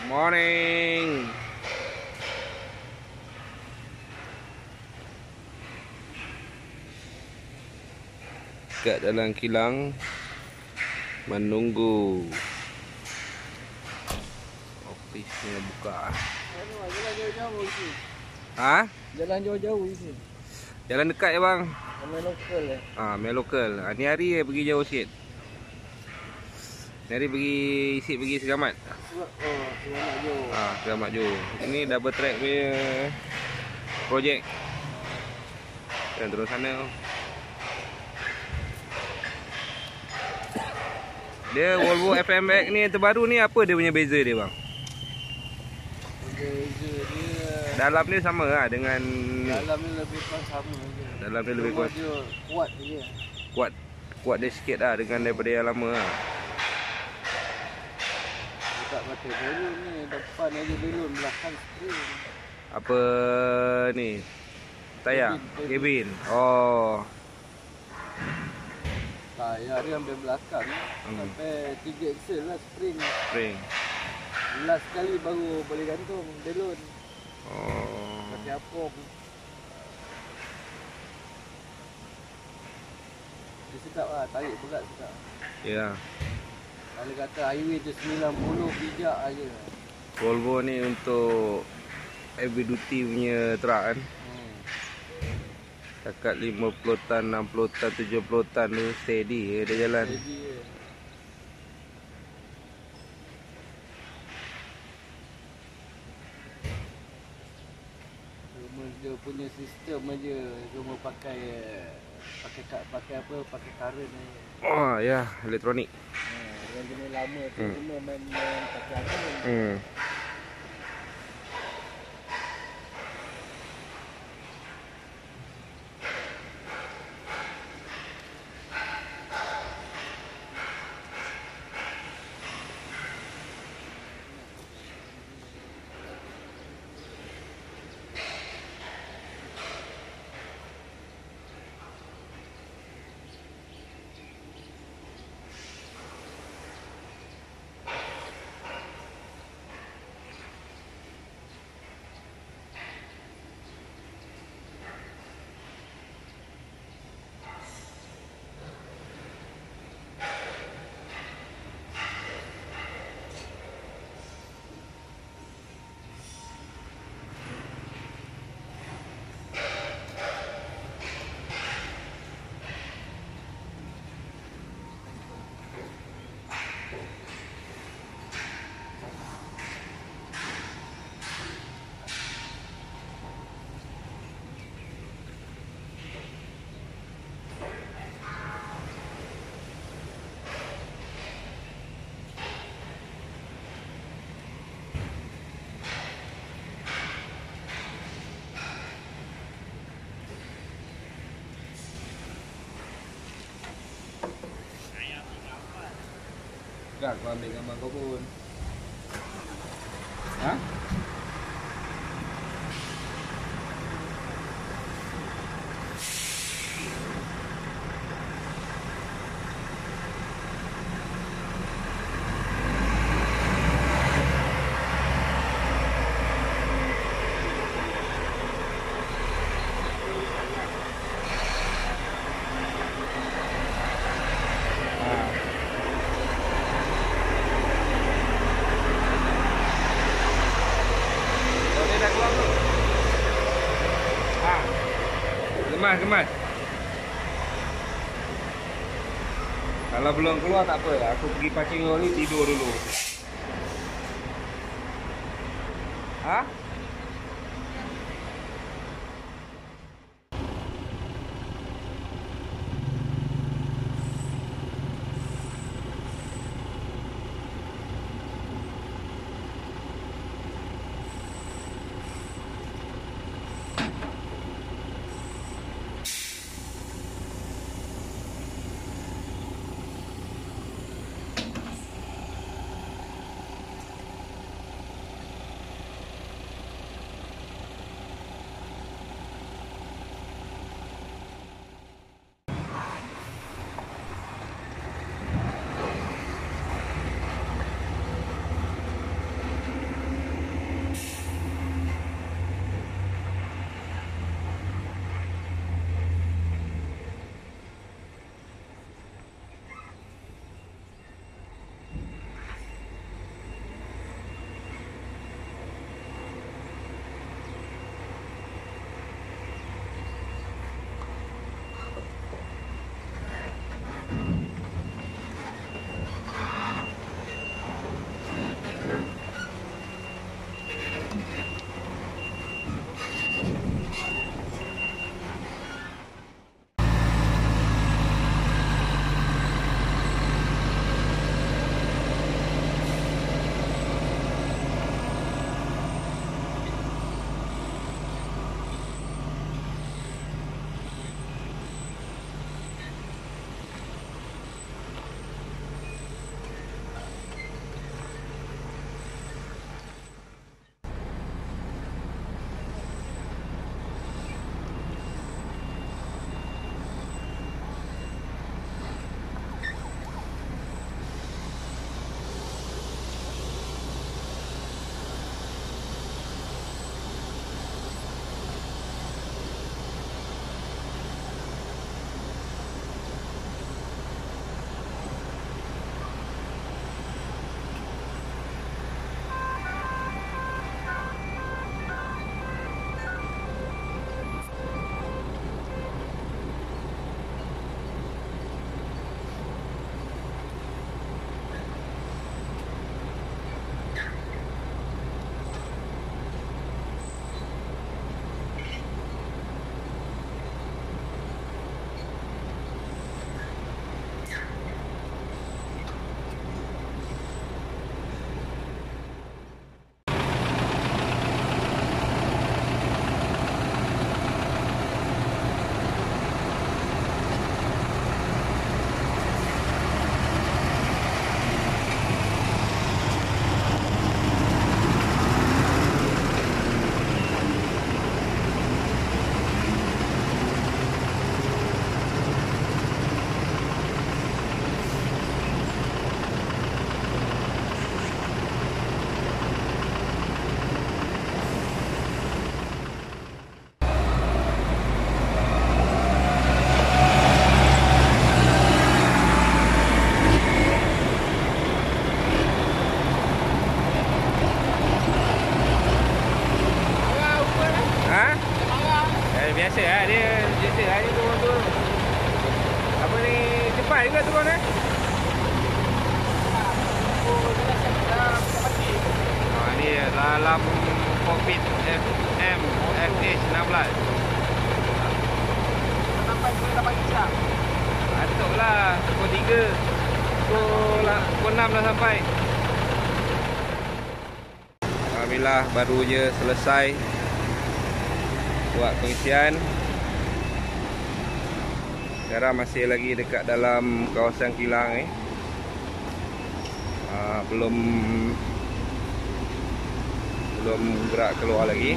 Morning. Kat dalam kilang menunggu ofisnya buka. Jalan jauh-jauh isi. Ha? Jalan jauh-jauh isi. Jalan dekat ya bang? Main lokal ya. Main lokal. Ni hari pergi jauh sikit. Ni hari pergi Segamat. Selamat jauh. Segamat jauh. Ini double track punya projek. Dan terus sana. Dia Volvo FMX ni yang terbaru ni, apa dia punya beza dia bang? Beza dia Dalam ni sama lah dengan dalam ni lebih kurang sama je. Dalam ni lebih kurang dia kuat je. Kuat dia sikit lah dengan daripada yang lama lah. Tak pakai belon ni, depan aja belon, belakang spring. Apa ni? Tayar? Cabin. Oh. Tayar dia sampai belakang sampai 3 axle lah spring. Last kali baru boleh gantung belon. Oh. Pakai apung. Dia sedap lah, tarik berat sedap. Ya. Kalau kata highway tu 90 pijak aja. Volvo ni untuk heavy duty punya truck kan. Dekat 50 tan, 60 tan, 70 tan tu steady dia jalan. Steady je. Cuma dia punya sistem aja, cuma pakai current aja. Oh ya, elektronik. Yang jenis lama tu cuma main pakai current. Kak, kau ambil gambar kau pun. Ha? Gemas. Kalau belum keluar tak apa, aku pergi pancing oli tidur dulu. Ha? malam Covid FM FH16. Sampai pukul 8 siang. Patutlah pukul 3. Pukul 6 dah sampai. Alhamdulillah baru je selesai buat pengisian. Sekarang masih lagi dekat dalam kawasan kilang ni. Belum gerak keluar lagi.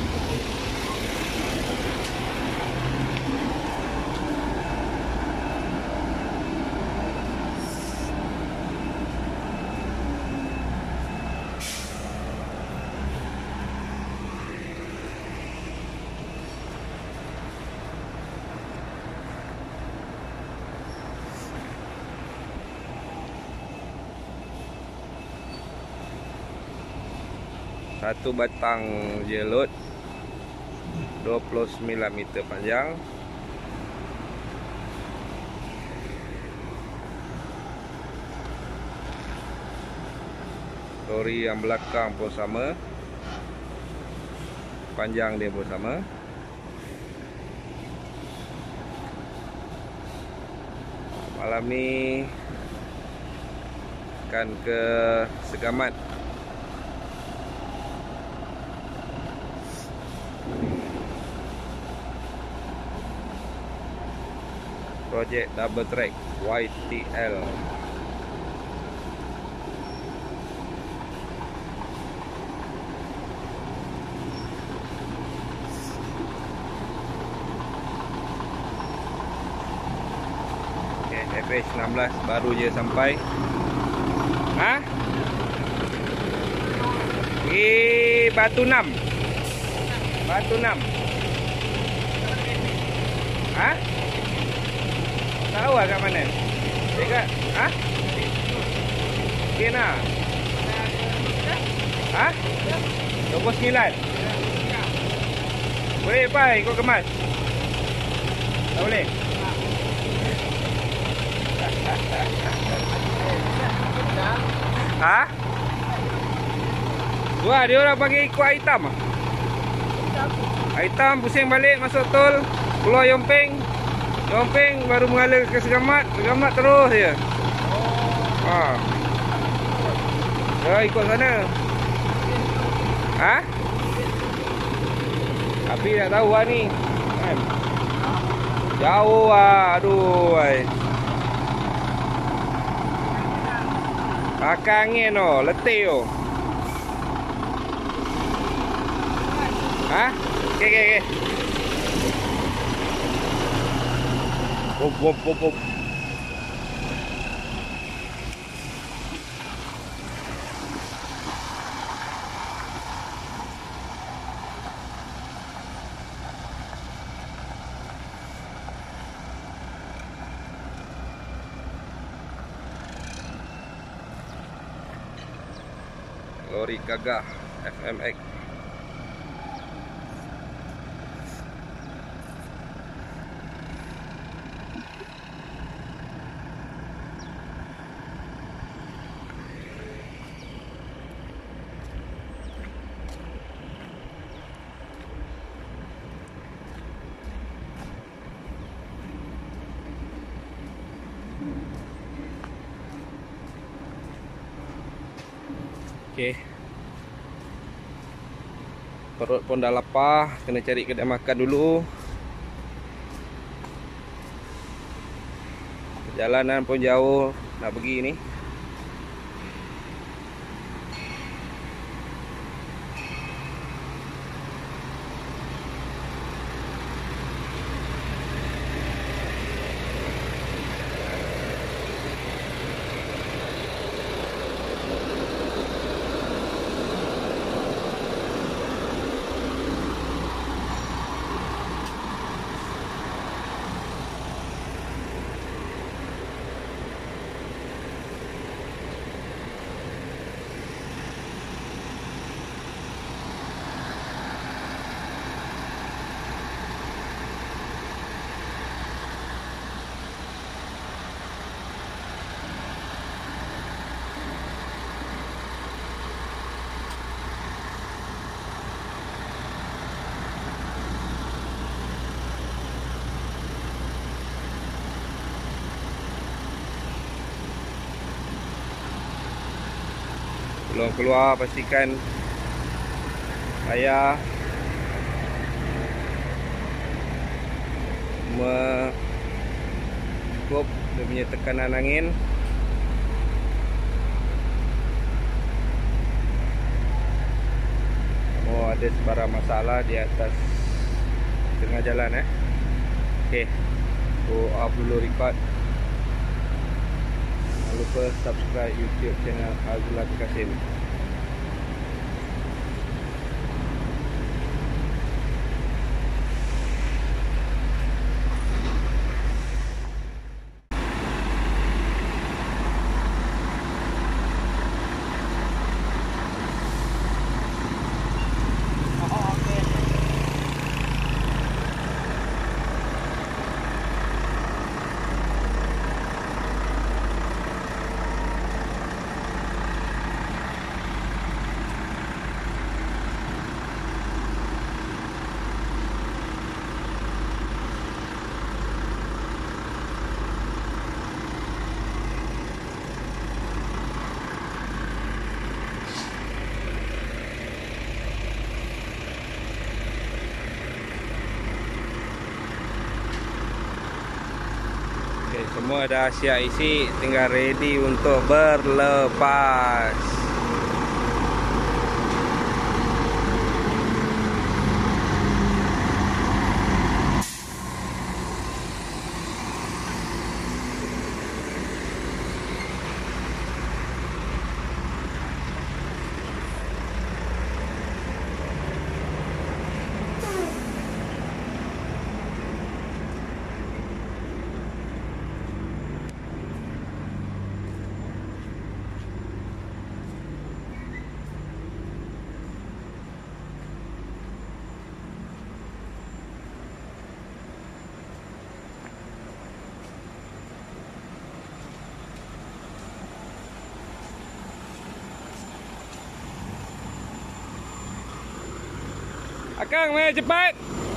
Satu batang jelot 29 meter panjang. Lori yang belakang pun sama. Panjang dia pun sama. Malam ni akan ke Segamat. Projek double track YTL. Okay, FH16 baru je sampai. Batu 6. Batu 6. Tahu lah kat mana? Dekat? Kena? 29? Boleh pai kau kemas? Tak boleh? Wah, dia orang panggil ikut hitam. Hitam pusing balik masuk tol, keluar Yompeng. Yompeng baru mengalir ke Segamat. Segamat terus je. Ya, ikut sana. Tapi tak tahu lah ni kan? Jauh lah. Aduh. Pakai angin tu. Letih tu. Okay. Wop. Lori Gagah FMX. Okay. Perut pun dah lapar, kena cari kedai makan dulu. Perjalanan pun jauh nak pergi ni. Belum keluar, pastikan ayah mengukur dia punya tekanan angin. Oh, ada sebarang masalah di atas tengah jalan Okey, off dulu record. Jangan lupa subscribe YouTube channel Azul Kasim. Okay, semua dah siap isi, tinggal ready untuk berlepas. Akang, main cepat.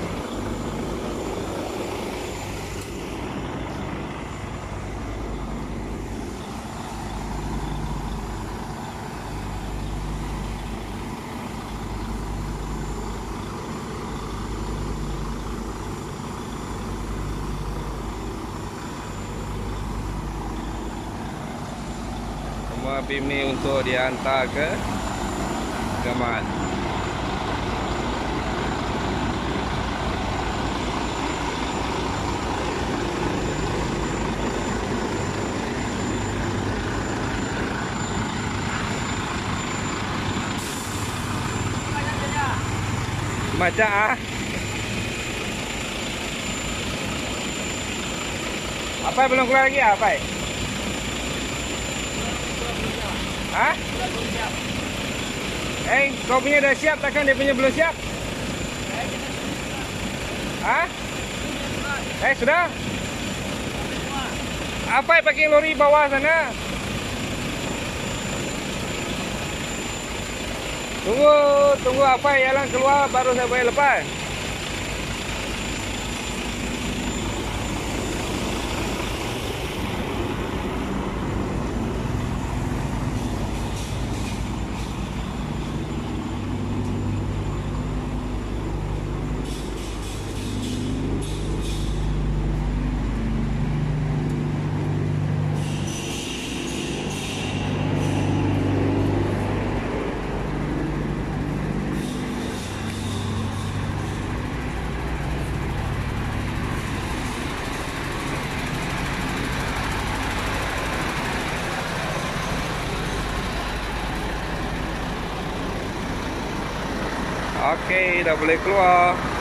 Semua BIM ni untuk dihantar ke Gamat. Macam apa belum keluar lagi apa? Kau punya dah siap, takkan dia punya belum siap? Sudah? Apa pakai lori bawah sana? Tunggu apa yang keluar baru saya boleh lepas. Okey, dah boleh keluar.